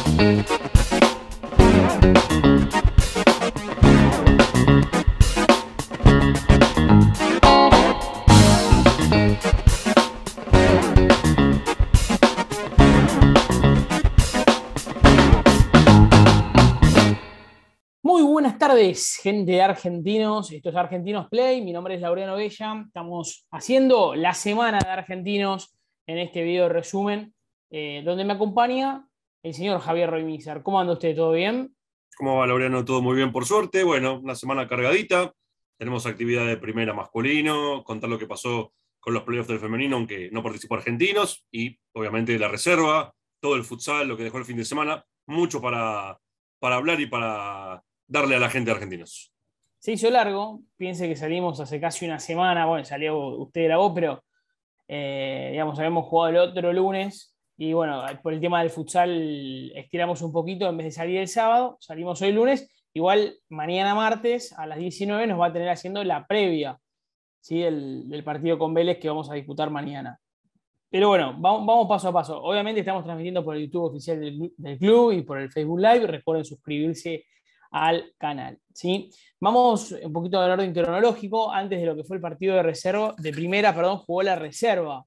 Muy buenas tardes, gente de Argentinos. Esto es Argentinos Play. Mi nombre es Laureano Bella. Estamos haciendo la semana de Argentinos en este video resumen, donde me acompaña el señor Javier Roymízar. ¿Cómo anda usted? ¿Todo bien? ¿Cómo va, Laureano? Todo muy bien, por suerte. Bueno, una semana cargadita. Tenemos actividad de primera masculino, contar lo que pasó con los playoffs del femenino, aunque no participó Argentinos, y obviamente la reserva, todo el futsal, lo que dejó el fin de semana. Mucho para hablar y para darle a la gente de Argentinos. Se hizo largo. Piense que salimos hace casi una semana. Bueno, salió usted grabó, pero digamos, habíamos jugado el otro lunes. Y bueno, por el tema del futsal estiramos un poquito en vez de salir el sábado. Salimos hoy lunes. Igual mañana martes a las 19 nos va a tener haciendo la previa, ¿sí? del partido con Vélez que vamos a disputar mañana. Pero bueno, vamos paso a paso. Obviamente estamos transmitiendo por el YouTube oficial del club y por el Facebook Live. Recuerden suscribirse al canal, ¿sí? Vamos un poquito del orden cronológico. Antes de lo que fue el partido de reserva, de primera, perdón, jugó la reserva.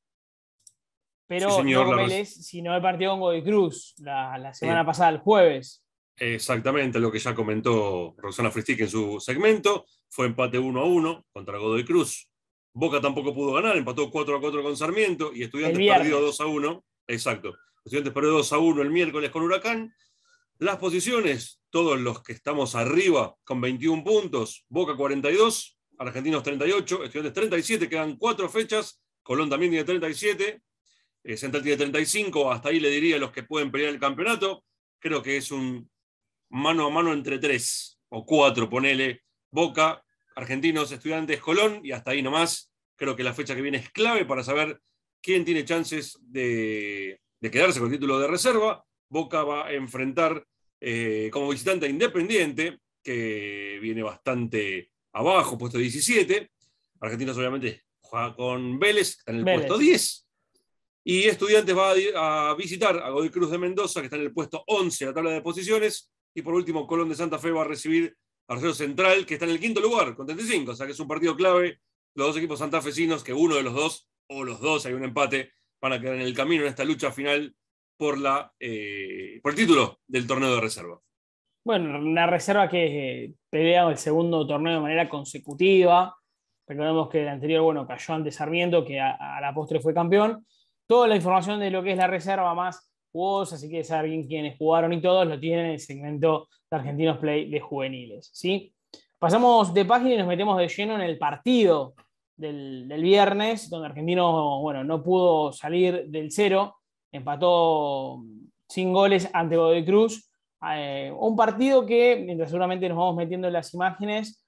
Pero Sí, señor, no con Vélez, sino el partido con Godoy Cruz la semana pasada, el jueves. Exactamente lo que ya comentó Roxana Fristic en su segmento. Fue empate 1-1 contra Godoy Cruz. Boca tampoco pudo ganar, empató 4-4 con Sarmiento y Estudiantes perdió 2-1. Exacto. Estudiantes perdió 2-1 el miércoles con Huracán. Las posiciones, todos los que estamos arriba con 21 puntos, Boca 42, Argentinos 38, Estudiantes 37, quedan 4 fechas, Colón también tiene 37, Central tiene 35, hasta ahí le diría los que pueden pelear el campeonato. Creo que es un mano a mano entre 3 o 4, ponele, Boca, Argentinos, Estudiantes, Colón, y hasta ahí nomás. Creo que la fecha que viene es clave para saber quién tiene chances de quedarse con el título de reserva. Boca va a enfrentar como visitante a Independiente, que viene bastante abajo, puesto 17. Argentinos obviamente juega con Vélez, que está en el puesto 10. Y Estudiantes va a visitar a Godoy Cruz de Mendoza, que está en el puesto 11 de la tabla de posiciones. Y por último, Colón de Santa Fe va a recibir a Rosario Central, que está en el quinto lugar, con 35. O sea que es un partido clave. Los dos equipos santafesinos, que uno de los dos, o los dos, hay un empate, van a quedar en el camino en esta lucha final por el título del torneo de reserva. Bueno, una reserva que pelea el segundo torneo de manera consecutiva. Recordemos que el anterior, bueno, cayó ante Sarmiento, que a la postre fue campeón. Toda la información de lo que es la reserva más jugosa, si quieres saber bien quiénes jugaron y todos, lo tienen en el segmento de Argentinos Play de juveniles, ¿sí? Pasamos de página y nos metemos de lleno en el partido del viernes, donde Argentinos, bueno, no pudo salir del cero, empató sin goles ante Godoy Cruz. Un partido que, mientras seguramente nos vamos metiendo en las imágenes,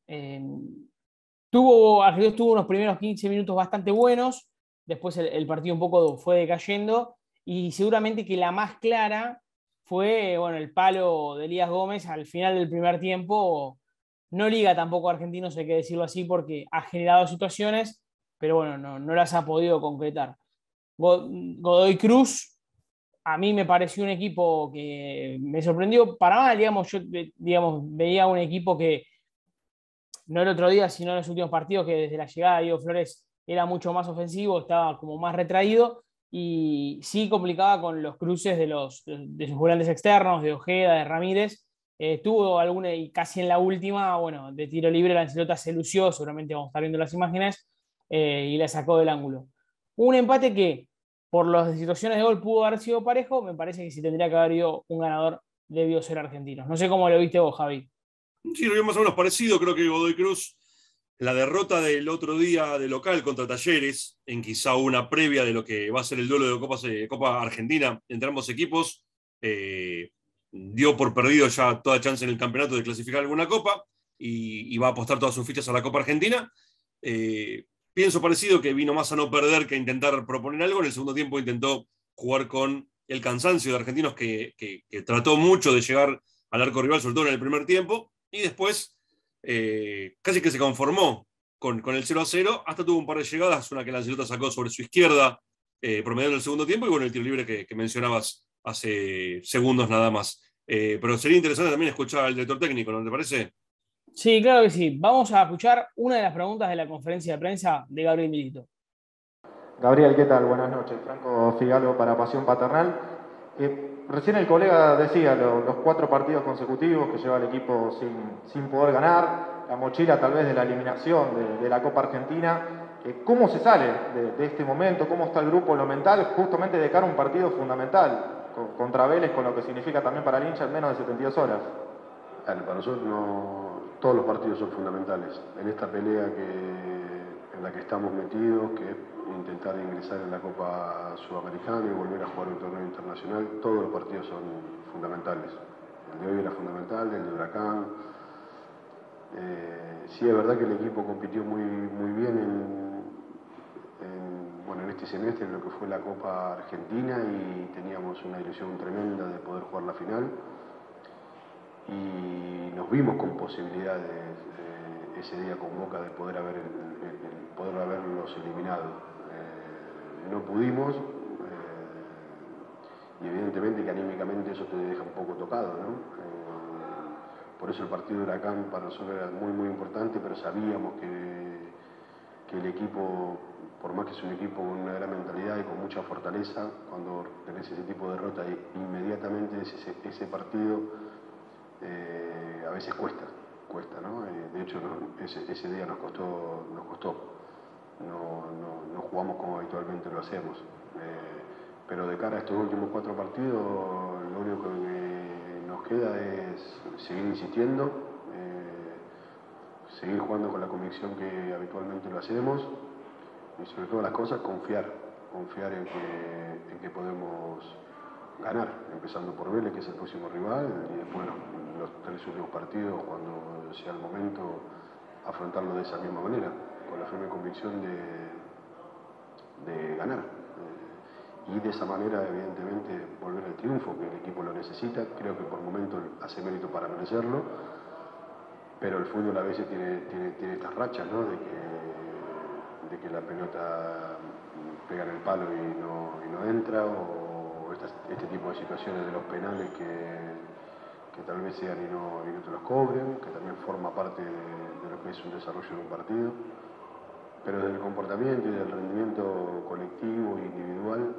Argentinos tuvo unos primeros 15 minutos bastante buenos. Después el partido un poco fue decayendo y seguramente que la más clara fue, bueno, el palo de Elías Gómez al final del primer tiempo. No liga tampoco a Argentinos, hay que decirlo así, porque ha generado situaciones, pero bueno, no las ha podido concretar. Godoy Cruz, a mí me pareció un equipo que me sorprendió para mal, digamos, yo veía un equipo que no el otro día, sino en los últimos partidos, que desde la llegada de Diego Flores era mucho más ofensivo, estaba como más retraído y sí complicaba con los cruces de sus volantes externos, de Ojeda, de Ramírez. Tuvo alguna, y casi en la última, bueno, de tiro libre la Ancelota se lució, seguramente vamos a estar viendo las imágenes, y la sacó del ángulo. Un empate que, por las situaciones de gol, pudo haber sido parejo. Me parece que si tendría que haber ido un ganador, debió ser Argentinos. No sé cómo lo viste vos, Javi. Sí, lo vio más o menos parecido. Creo que Godoy Cruz, la derrota del otro día de local contra Talleres, en quizá una previa de lo que va a ser el duelo de Copa Argentina entre ambos equipos, dio por perdido ya toda chance en el campeonato de clasificar alguna copa y va a apostar todas sus fichas a la Copa Argentina. Pienso parecido, que vino más a no perder que a intentar proponer algo. En el segundo tiempo intentó jugar con el cansancio de Argentinos, que trató mucho de llegar al arco rival, sobre todo en el primer tiempo, y después casi que se conformó con el 0-0, hasta tuvo un par de llegadas, una que la Ancelota sacó sobre su izquierda, promediando el segundo tiempo, y bueno, el tiro libre que mencionabas hace segundos nada más. Pero sería interesante también escuchar al director técnico, ¿no te parece? Sí, claro que sí. Vamos a escuchar una de las preguntas de la conferencia de prensa de Gabriel Milito. Gabriel, ¿qué tal? Buenas noches. Franco Figallo para Pasión Paternal. Recién el colega decía los 4 partidos consecutivos que lleva el equipo sin poder ganar, la mochila tal vez de la eliminación de la Copa Argentina. ¿Cómo se sale de este momento? ¿Cómo está el grupo en lo mental? Justamente de cara a un partido fundamental contra Vélez, con lo que significa también para el hincha en menos de 72 horas. Para nosotros todos los partidos son fundamentales. En esta pelea en la que estamos metidos, que es intentar ingresar en la Copa Sudamericana y volver a jugar un torneo internacional, todos los partidos son fundamentales. El de hoy era fundamental, el de Huracán. Sí, es verdad que el equipo compitió muy bien en este semestre en lo que fue la Copa Argentina y teníamos una ilusión tremenda de poder jugar la final. Y nos vimos con posibilidades ese día con Boca de poder haberlos eliminado. No pudimos y evidentemente que anímicamente eso te deja un poco tocado, ¿no? Por eso el partido de Huracán para nosotros era muy importante, pero sabíamos que el equipo, por más que es un equipo con una gran mentalidad y con mucha fortaleza, cuando tenés ese tipo de derrota inmediatamente ese partido a veces cuesta, ¿no? De hecho, ese día nos costó. No jugamos como habitualmente lo hacemos. Pero de cara a estos últimos 4 partidos, lo único que nos queda es seguir insistiendo, seguir jugando con la convicción que habitualmente lo hacemos y sobre todas las cosas confiar en que podemos ganar, empezando por Vélez, que es el próximo rival, y después los 3 últimos partidos, cuando sea el momento, afrontarlo de esa misma manera, con la firme convicción de ganar. Y de esa manera, evidentemente, volver al triunfo, que el equipo lo necesita. Creo que por momentos hace mérito para merecerlo, pero el fútbol a veces tiene estas rachas, ¿no? De que la pelota pega en el palo y no entra, o este tipo de situaciones de los penales que tal vez sean y no te los cobren, que también forma parte de lo que es un desarrollo de un partido. Pero desde el comportamiento y del rendimiento colectivo e individual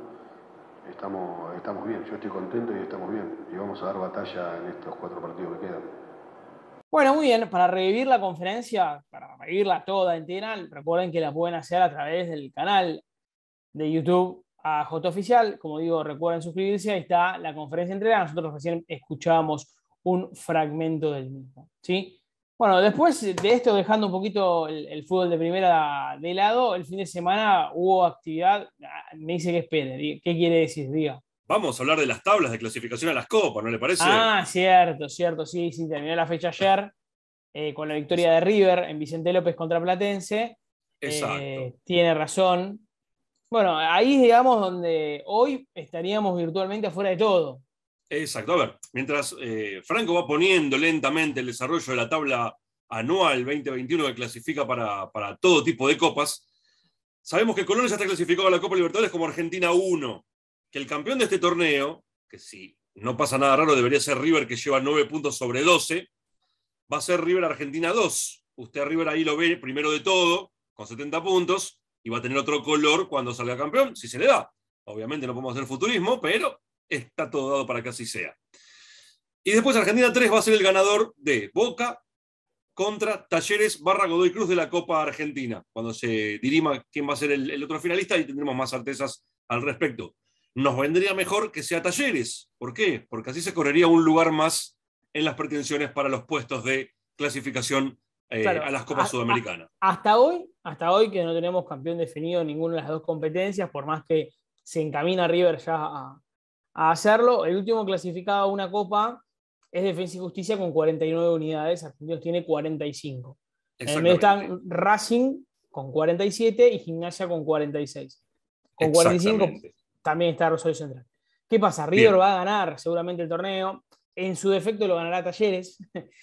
estamos bien. Yo estoy contento y estamos bien. Y vamos a dar batalla en estos 4 partidos que quedan. Bueno, muy bien. Para revivir la conferencia, para revivirla toda entera, recuerden que la pueden hacer a través del canal de YouTube AJ Oficial. Como digo, recuerden suscribirse. Ahí está la conferencia entera. Nosotros recién escuchábamos un fragmento del mismo, ¿sí? Bueno, después de esto, dejando un poquito el fútbol de primera de lado, el fin de semana hubo actividad. Me dice que espere. ¿Qué quiere decir? Diga. Vamos a hablar de las tablas de clasificación a las copas, ¿no le parece? Ah, cierto, sí, terminó la fecha ayer con la victoria de River en Vicente López contra Platense. Exacto. Tiene razón. Bueno, ahí es, digamos, donde hoy estaríamos virtualmente afuera de todo. Exacto. A ver, mientras Franco va poniendo lentamente el desarrollo de la tabla anual 2021 que clasifica para todo tipo de copas, sabemos que Colón ya está clasificado a la Copa Libertadores como Argentina 1, que el campeón de este torneo, que si no pasa nada raro debería ser River, que lleva 9 puntos sobre 12, va a ser River Argentina 2. Usted a River ahí lo ve primero de todo, con 70 puntos, y va a tener otro color cuando salga campeón, si se le da. Obviamente no podemos hacer futurismo, pero está todo dado para que así sea. Y después Argentina 3 va a ser el ganador de Boca contra Talleres / Godoy Cruz de la Copa Argentina. Cuando se dirima quién va a ser el otro finalista, y tendremos más certezas al respecto. Nos vendría mejor que sea Talleres. ¿Por qué? Porque así se correría un lugar más en las pretensiones para los puestos de clasificación claro, a las Copas Sudamericanas. Hasta hoy que no tenemos campeón definido en ninguna de las 2 competencias, por más que se encamina River ya a hacerlo, el último clasificado a una Copa es Defensa y Justicia con 49 unidades, Argentinos tiene 45. En el medio están Racing con 47 y Gimnasia con 46. Con 45 también está Rosario Central. ¿Qué pasa? River va a ganar seguramente el torneo. En su defecto lo ganará Talleres.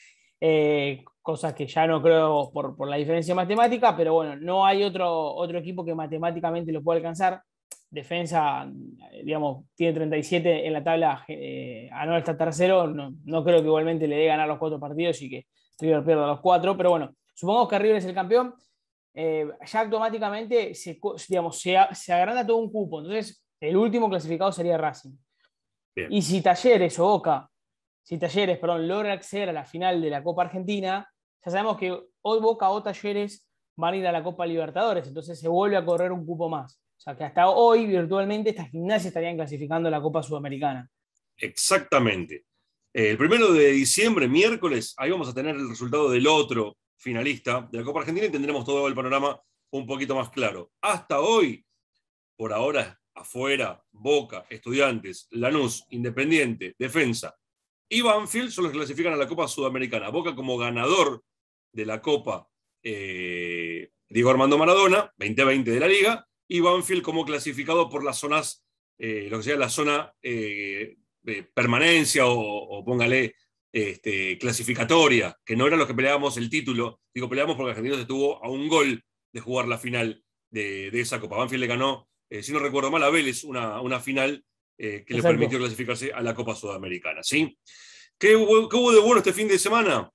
Cosas que ya no creo por la diferencia matemática, pero bueno, no hay otro equipo que matemáticamente lo pueda alcanzar. Defensa, digamos, tiene 37 en la tabla, Anual está tercero, no creo que igualmente le dé ganar los 4 partidos y que River pierda los 4, pero bueno, supongamos que River es el campeón, ya automáticamente se agranda todo un cupo, entonces el último clasificado sería Racing. Bien. Y si Talleres logra acceder a la final de la Copa Argentina, ya sabemos que hoy Boca o Talleres van a ir a la Copa Libertadores, entonces se vuelve a correr un cupo más. O sea que hasta hoy, virtualmente, estas Gimnasia estarían clasificando a la Copa Sudamericana. Exactamente. El 1 de diciembre, miércoles, ahí vamos a tener el resultado del otro finalista de la Copa Argentina y tendremos todo el panorama un poquito más claro. Hasta hoy, por ahora, afuera, Boca, Estudiantes, Lanús, Independiente, Defensa y Banfield son los que clasifican a la Copa Sudamericana. Boca como ganador de la Copa Diego Armando Maradona, 2020 de la Liga, y Banfield como clasificado por las zonas, lo que sea la zona de permanencia o póngale clasificatoria, que no era lo que peleábamos el título. Digo, peleamos porque Argentinos estuvo a un gol de jugar la final de esa Copa. Banfield le ganó, si no recuerdo mal, a Vélez una final que le permitió clasificarse a la Copa Sudamericana. ¿Sí? ¿Qué hubo de bueno este fin de semana?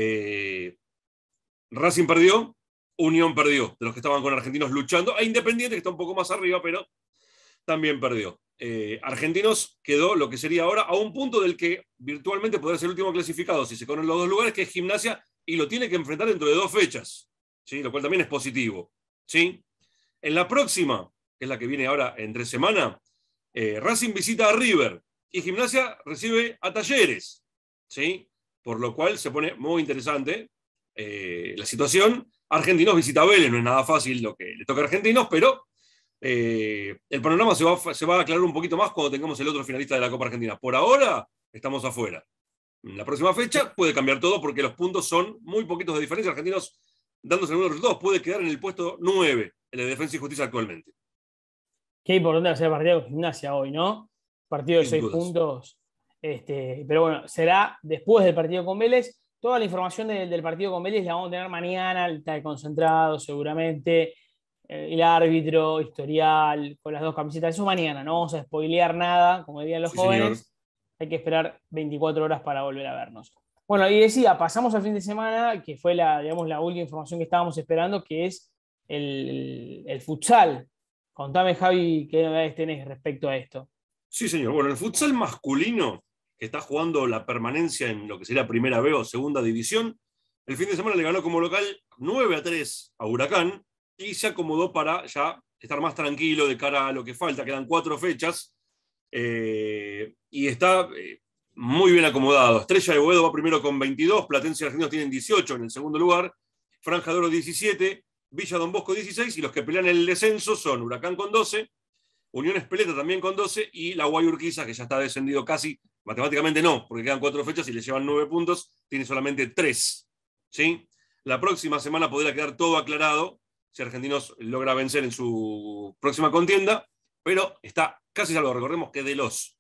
Racing perdió, Unión perdió, de los que estaban con Argentinos luchando, e Independiente, que está un poco más arriba, pero también perdió. Argentinos quedó lo que sería ahora a un punto del que virtualmente podrá ser el último clasificado si se corren los 2 lugares, que es Gimnasia, y lo tiene que enfrentar dentro de 2 fechas, ¿sí? Lo cual también es positivo. ¿Sí? En la próxima, que es la que viene ahora en 3 semanas, Racing visita a River y Gimnasia recibe a Talleres, ¿sí? Por lo cual se pone muy interesante la situación. Argentinos visita a Vélez, no es nada fácil lo que le toca a Argentinos, pero el panorama se va a aclarar un poquito más cuando tengamos el otro finalista de la Copa Argentina. Por ahora estamos afuera. En la próxima fecha puede cambiar todo porque los puntos son muy poquitos de diferencia. Argentinos, dándose algunos resultados, puede quedar en el puesto 9 en la Defensa y Justicia actualmente. Qué importante hacer partido con Gimnasia hoy, ¿no? Partido de 6 puntos. Pero bueno, será después del partido con Vélez. Toda la información del partido con Vélez la vamos a tener mañana, está concentrado seguramente, el árbitro, historial, con las 2 camisetas, eso mañana, no vamos a spoilear nada, como dirían los jóvenes, señor. Hay que esperar 24 horas para volver a vernos. Bueno, y decía, pasamos al fin de semana, que fue la última información que estábamos esperando, que es el futsal. Contame, Javi, qué novedades tenés respecto a esto. Sí, señor. Bueno, el futsal masculino, que está jugando la permanencia en lo que sería Primera B o Segunda División, el fin de semana le ganó como local 9-3 a Huracán y se acomodó para ya estar más tranquilo de cara a lo que falta. Quedan 4 fechas y está muy bien acomodado. Estrella de Boedo va primero con 22, Platense y Argentinos tienen 18 en el segundo lugar, Franja de Oro 17, Villa Don Bosco 16 y los que pelean el descenso son Huracán con 12, Unión Espeleta también con 12 y la Guay Urquiza, que ya está descendido casi, matemáticamente no, porque quedan 4 fechas y le llevan 9 puntos, tiene solamente 3. ¿Sí? La próxima semana podrá quedar todo aclarado si Argentinos logra vencer en su próxima contienda, pero está casi salvo. Recordemos que de los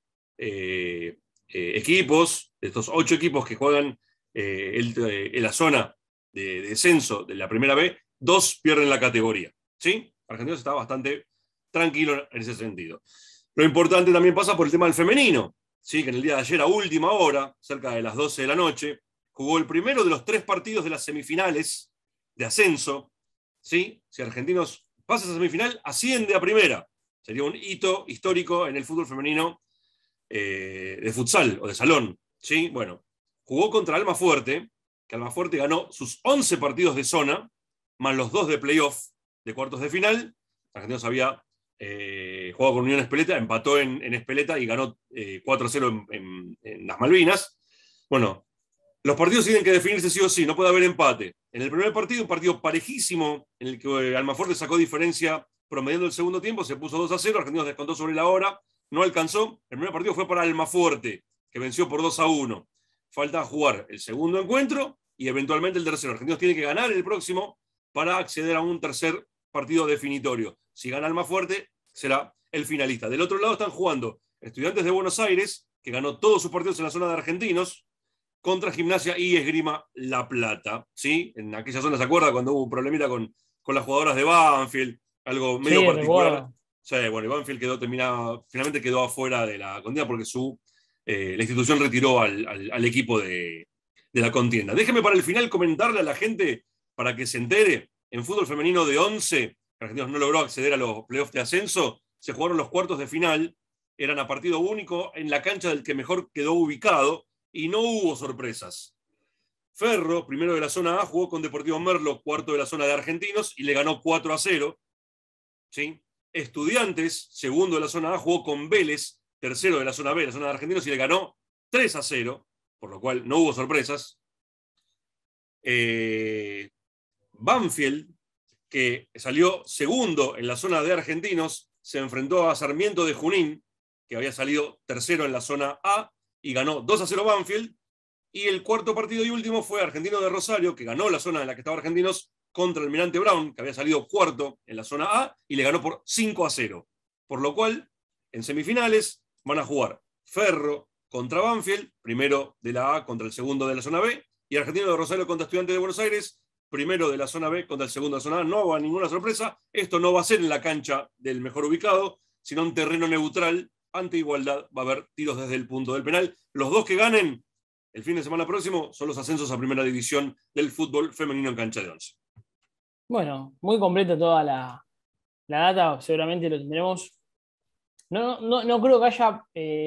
equipos, de estos 8 equipos que juegan en la zona de descenso de la Primera B, 2 pierden la categoría. ¿Sí? Argentinos está bastante tranquilo en ese sentido. Lo importante también pasa por el tema del femenino, ¿sí? Que en el día de ayer a última hora, cerca de las 12 de la noche, jugó el primero de los 3 partidos de las semifinales de ascenso. ¿Sí? Si Argentinos pasa a esa semifinal, asciende a primera. Sería un hito histórico en el fútbol femenino de futsal o de salón. ¿Sí? Bueno, jugó contra Almafuerte, que Almafuerte ganó sus 11 partidos de zona, más los 2 de playoff de cuartos de final. Argentinos había jugado con Unión Espeleta, empató en Espeleta y ganó 4-0 en las Malvinas. Bueno, los partidos tienen que definirse sí o sí, no puede haber empate. En el primer partido, un partido parejísimo, en el que Almafuerte sacó diferencia promediando el segundo tiempo, se puso 2-0, Argentinos descontó sobre la hora, no alcanzó. El primer partido fue para Almafuerte, que venció por 2-1. Falta jugar el segundo encuentro y eventualmente el tercero. Argentinos tiene que ganar el próximo para acceder a un tercer partido definitorio. Si gana Almafuerte, será el finalista. Del otro lado están jugando Estudiantes de Buenos Aires, que ganó todos sus partidos en la zona de Argentinos, contra Gimnasia y Esgrima La Plata. ¿Sí? En aquella zona, ¿se acuerda? Cuando hubo un problemita con las jugadoras de Banfield, algo medio particular. Sí, bueno, y Banfield finalmente quedó afuera de la contienda porque la institución retiró al equipo de la contienda. Déjeme para el final comentarle a la gente, para que se entere, en fútbol femenino de 11, Argentinos no logró acceder a los playoffs de ascenso, se jugaron los cuartos de final, eran a partido único en la cancha del que mejor quedó ubicado y no hubo sorpresas. Ferro, primero de la zona A, jugó con Deportivo Merlo, cuarto de la zona de Argentinos, y le ganó 4-0. ¿Sí? Estudiantes, segundo de la zona A, jugó con Vélez, tercero de la zona B, la zona de Argentinos, y le ganó 3-0, por lo cual no hubo sorpresas. Banfield, que salió segundo en la zona de Argentinos, se enfrentó a Sarmiento de Junín, que había salido tercero en la zona A, y ganó 2-0 Banfield. Y el cuarto partido y último fue Argentino de Rosario, que ganó la zona en la que estaba Argentinos, contra el Almirante Brown, que había salido cuarto en la zona A, y le ganó por 5-0. Por lo cual, en semifinales van a jugar Ferro contra Banfield, primero de la A contra el segundo de la zona B, y Argentino de Rosario contra Estudiantes de Buenos Aires, primero de la zona B contra el segundo de la zona A. No va a ninguna sorpresa. Esto no va a ser en la cancha del mejor ubicado, sino en terreno neutral. Ante igualdad va a haber tiros desde el punto del penal. Los dos que ganen el fin de semana próximo son los ascensos a primera división del fútbol femenino en cancha de 11. Bueno, muy completa toda la data, seguramente lo tendremos. No creo que haya,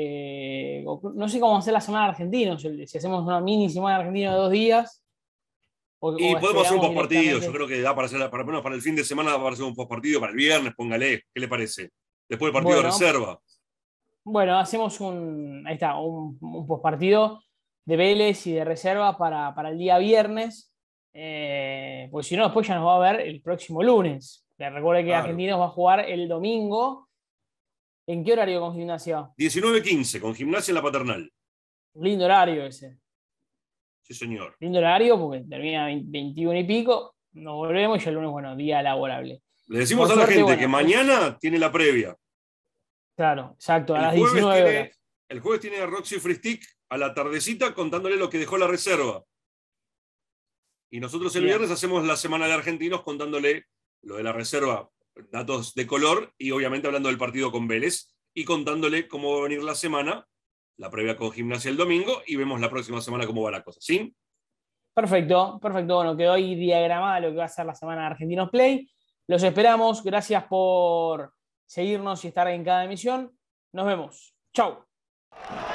no sé cómo hacer la semana de argentinos, si hacemos una mini semana de argentinos de 2 días. Y podemos hacer un postpartido, yo creo que da para hacer, para el fin de semana, para hacer un postpartido, para el viernes, póngale, ¿qué le parece? Después del partido de reserva. Bueno, hacemos ahí está, un postpartido de Vélez y de reserva para el día viernes, porque si no, después ya nos va a ver el próximo lunes. Recuerde que Argentinos va a jugar el domingo. ¿En qué horario con Gimnasia? 19:15, con Gimnasia en la Paternal. Lindo horario ese. Sí, señor. Lindo horario porque termina 21 y pico. Nos volvemos y el lunes, bueno, día laborable. Le decimos a la gente que mañana tiene la previa. Claro, exacto, a las 19 horas. El jueves tiene a Roxy Fristic a la tardecita contándole lo que dejó la reserva. Y nosotros el viernes hacemos la semana de Argentinos contándole lo de la reserva, datos de color y obviamente hablando del partido con Vélez y contándole cómo va a venir la semana, la previa con Gimnasia el domingo y vemos la próxima semana cómo va la cosa, ¿sí? Perfecto. Bueno, quedó ahí diagramada lo que va a ser la semana de Argentinos Play. Los esperamos. Gracias por seguirnos y estar en cada emisión. Nos vemos. Chau.